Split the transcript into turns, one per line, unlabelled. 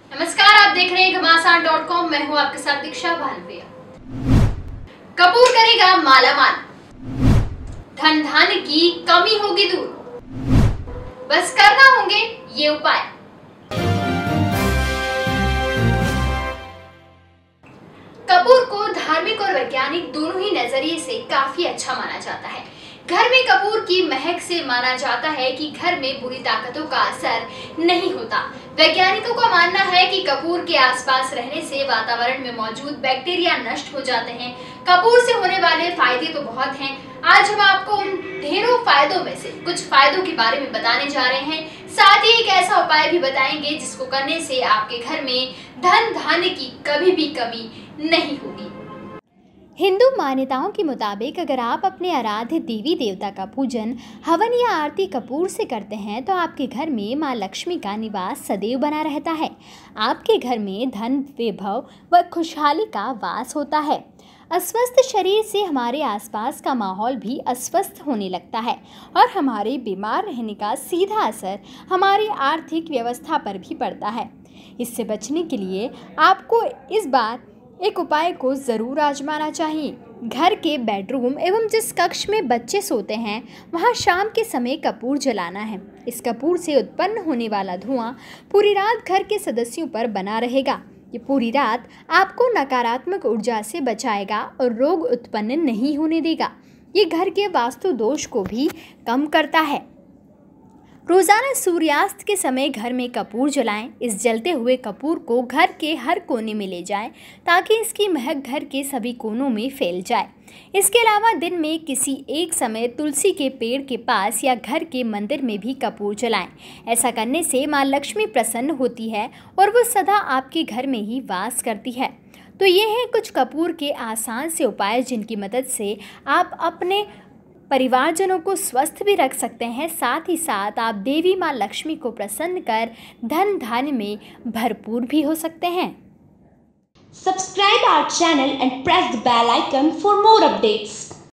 नमस्कार, आप देख रहे हैं घमासान.com। मैं हूं आपके साथ दीक्षा भानप्रिया। कपूर करेगा मालामाल, धन धान्य की कमी होगी दूर, बस करना होंगे ये उपाय। कपूर को धार्मिक और वैज्ञानिक दोनों ही नजरिए से काफी अच्छा माना जाता है। घर में कपूर की महक से माना जाता है कि घर में बुरी ताकतों का असर नहीं होता। वैज्ञानिकों का मानना है कि कपूर के आसपास रहने से वातावरण में मौजूद बैक्टीरिया नष्ट हो जाते हैं। कपूर से होने वाले फायदे तो बहुत हैं। आज हम आपको उन ढेरों फायदों में से कुछ फायदों के बारे में बताने जा रहे हैं। साथ ही एक ऐसा उपाय भी बताएंगे जिसको करने से आपके घर में धन धान्य की कभी भी कमी नहीं होगी।
हिंदू मान्यताओं के मुताबिक अगर आप अपने आराध्य देवी देवता का पूजन, हवन या आरती कपूर से करते हैं तो आपके घर में मां लक्ष्मी का निवास सदैव बना रहता है। आपके घर में धन, वैभव व खुशहाली का वास होता है। अस्वस्थ शरीर से हमारे आसपास का माहौल भी अस्वस्थ होने लगता है और हमारे बीमार रहने का सीधा असर हमारी आर्थिक व्यवस्था पर भी पड़ता है। इससे बचने के लिए आपको इस बार एक उपाय को ज़रूर आजमाना चाहिए। घर के बेडरूम एवं जिस कक्ष में बच्चे सोते हैं वहां शाम के समय कपूर जलाना है। इस कपूर से उत्पन्न होने वाला धुआं पूरी रात घर के सदस्यों पर बना रहेगा। ये पूरी रात आपको नकारात्मक ऊर्जा से बचाएगा और रोग उत्पन्न नहीं होने देगा। ये घर के वास्तु दोष को भी कम करता है। रोज़ाना सूर्यास्त के समय घर में कपूर जलाएं। इस जलते हुए कपूर को घर के हर कोने में ले जाएं ताकि इसकी महक घर के सभी कोनों में फैल जाए। इसके अलावा दिन में किसी एक समय तुलसी के पेड़ के पास या घर के मंदिर में भी कपूर जलाएं। ऐसा करने से मां लक्ष्मी प्रसन्न होती है और वो सदा आपके घर में ही वास करती है। तो ये हैं कुछ कपूर के आसान से उपाय जिनकी मदद से आप अपने परिवारजनों को स्वस्थ भी रख सकते हैं। साथ ही साथ आप देवी मां लक्ष्मी को प्रसन्न कर धन धान्य में भरपूर भी हो सकते हैं।
Subscribe our channel and press the bell icon for more updates.